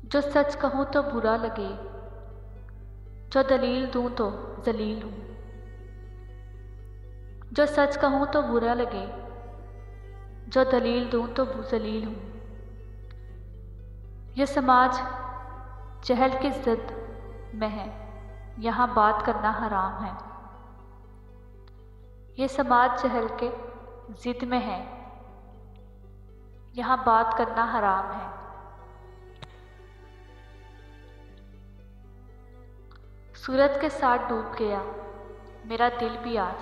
जो सच कहूँ तो बुरा लगे, जो दलील दूँ तो जलील हूँ। जो सच कहूँ तो बुरा लगे, जो दलील दूँ तो जलील हूँ। ये समाज चहल की जिद में है, यहाँ बात करना हराम है। ये समाज चहल के जिद में है, यहाँ बात करना हराम है। सूरज के साथ डूब गया मेरा दिल भी आज।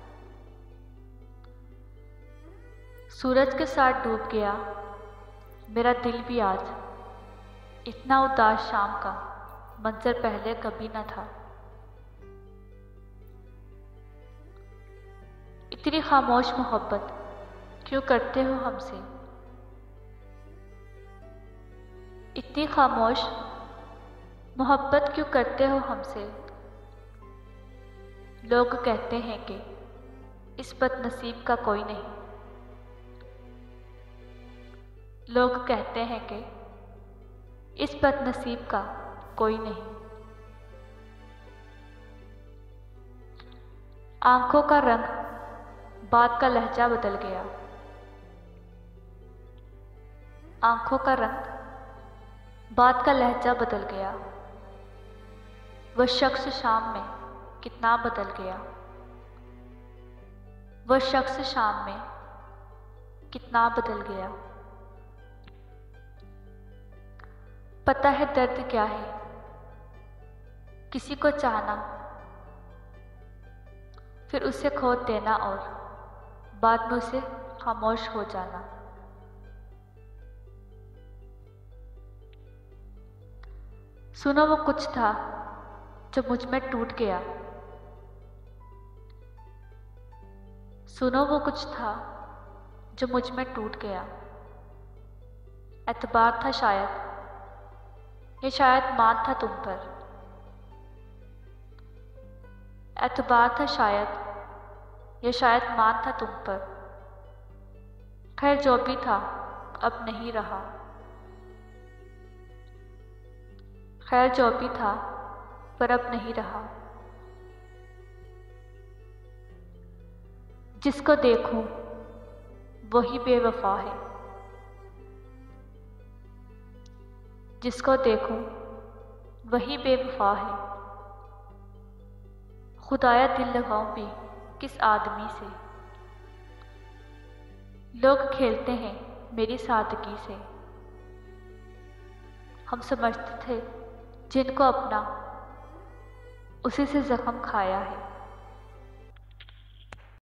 सूरज के साथ डूब गया मेरा दिल भी आज। इतना उदास शाम का मंजर पहले कभी न था। इतनी खामोश मोहब्बत क्यों करते हो हमसे? इतनी खामोश मोहब्बत क्यों करते हो हमसे? लोग कहते हैं कि इस बदनसीब का कोई नहीं। लोग कहते हैं कि इस बदनसीब का कोई नहीं। आंखों का रंग बात का लहजा बदल गया। आंखों का रंग बात का लहजा बदल गया। वह शख्स शाम में कितना बदल गया। वह शख्स शाम में कितना बदल गया। पता है दर्द क्या है, किसी को चाहना, फिर उसे खो देना और बाद में उसे खामोश हो जाना। सुनो वो कुछ था जो मुझ में टूट गया। सुनो वो कुछ था जो मुझ में टूट गया। एतबार था शायद, ये शायद मान था तुम पर। एतबार था शायद, ये शायद मान था तुम पर। खैर जो भी था अब नहीं रहा। खैर जो भी था पर अब नहीं रहा। जिसको देखूं वही बेवफा है। जिसको देखूं वही बेवफा है। खुदाया दिल लगाऊं भी किस आदमी से। लोग खेलते हैं मेरी सादगी से। हम समझते थे जिनको अपना उसी से जख्म खाया है।